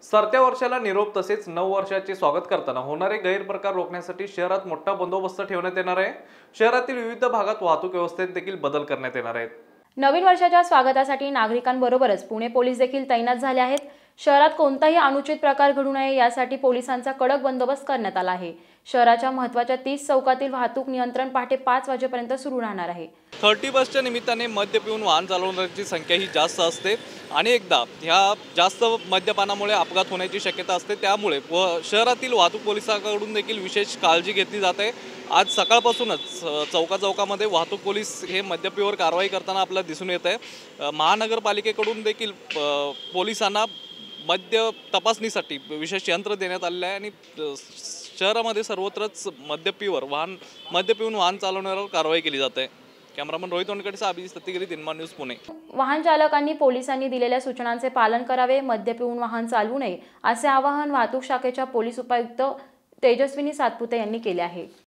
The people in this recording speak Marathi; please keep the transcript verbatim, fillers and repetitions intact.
सरत्या वर्षाला निरोप तसेच नऊ वर्षाचे स्वागत करताना होणारे गैरप्रकार रोखण्यासाठी शहरात मोठा बंदोबस्त ठेवण्यात येणार आहे। शहरातील विविध भागात वाहतूक व्यवस्थेत देखील बदल करण्यात येणार आहेत। नवीन वर्षाच्या स्वागतासाठी नागरिकांबरोबरच पुणे पोलीस देखील तैनात झाले आहेत। शहरात कोणताही अनुचित प्रकार घडू नये यासाठी पोलिसांचा कडक बंदोबस्त करण्यात आला आहे। शहराच्या महत्त्वाच्या तीस चौकातील वाहतूक नियंत्रण पहाटे पाच वाजेपर्यंत सुरू राहणार आहे। थर्टी बसच्या निमित्ताने मद्य पिऊन वाहन चालवणाऱ्यांची संख्या ही जास्त असते आणि एकदा ह्या जास्त मद्यपानामुळे अपघात होण्याची शक्यता असते, त्यामुळे व शहरातील वाहतूक पोलिसांकडून देखील विशेष काळजी घेतली जाते। आज सकाळपासूनच चौका चौकामध्ये वाहतूक पोलीस हे मद्य पिऊवर कारवाई करताना आपल्याला दिसून येत आहे। महानगरपालिकेकडून देखील पोलिसांना मद्य तपासणीसाठी विशेष यंत्र देण्यात आलेले आहे आणि शहरामध्ये सर्वत्रच मद्य पिऊवर वाहन मद्य पिऊन वाहन चालवण्यावर कारवाई केली जाते। कॅमेरामन रोहित ओंडकडेसह अभिजित सत्तीगिरी, दिनमान न्यूज, पुणे। वाहन चालकांनी पोलिसांनी दिलेल्या सूचनांचे पालन करावे, मद्य पिऊन वाहन चालवू नये असे आवाहन वाहतूक शाखेच्या पोलीस उपायुक्त तेजस्विनी सातपुते यांनी केले आहे।